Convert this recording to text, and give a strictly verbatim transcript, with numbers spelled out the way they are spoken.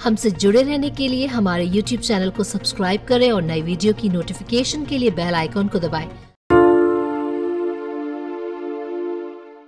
हमसे जुड़े रहने के लिए हमारे यूट्यूब चैनल को सब्सक्राइब करें और नई वीडियो की नोटिफिकेशन के लिए बेल आइकॉन को दबाएं।